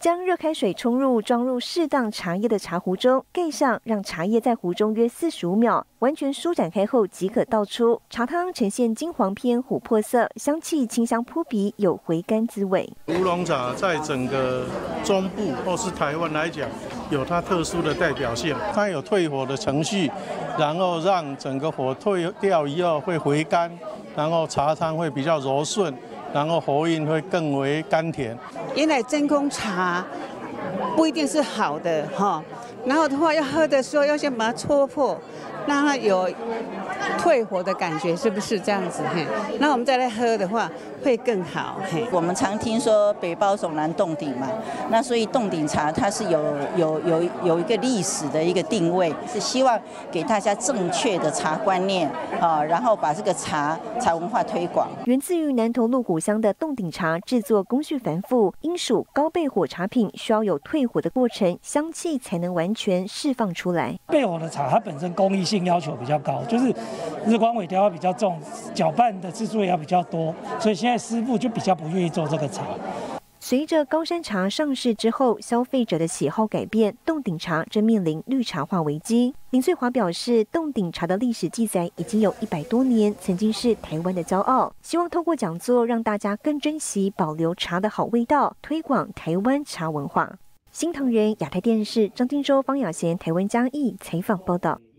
将热开水冲入装入适当茶叶的茶壶中，盖上，让茶叶在壶中约45秒，完全舒展开后即可倒出。茶汤呈现金黄偏琥珀色，香气清香扑鼻，有回甘滋味。 乌龙茶在整个中部或是台湾来讲，有它特殊的代表性。它有退火的程序，然后让整个火退掉以后会回甘，然后茶汤会比较柔顺。 然后喉韵会更为甘甜。 原来真空茶不一定是好的哈，然后的话要喝的时候要先把它戳破，让它有退火的感觉，是不是这样子？嘿，那我们再来喝的话会更好。嘿， 我们常听说北包总南洞顶嘛，那所以洞顶茶它是有一个历史的一个定位，是希望给大家正确的茶观念啊，然后把这个茶文化推广。 源自于南投鹿谷乡的洞顶茶，制作工序繁复，应属高焙火茶品，需要有退火的过程，香气才能完全释放出来。 焙火的茶它本身工艺性要求比较高，就是日光尾调比较重，搅拌的次数也要比较多，所以现在师傅就比较不愿意做这个茶。 随着高山茶上市之后，消费者的喜好改变，洞顶茶正面临绿茶化危机。林翠华表示，洞顶茶的历史记载已经有100多年，曾经是台湾的骄傲。希望透过讲座，让大家更珍惜、保留茶的好味道，推广台湾茶文化。新唐人亚太电视张金洲、方雅贤台湾嘉义采访报道。